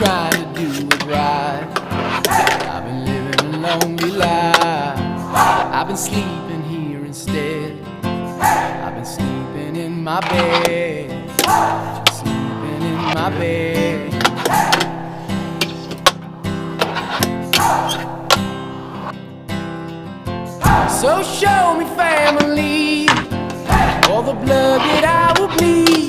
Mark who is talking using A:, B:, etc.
A: trying to do it right. I've been living a lonely life. I've been sleeping here instead. I've been sleeping in my bed, just sleeping in my bed. So show me family, all the blood that I will bleed.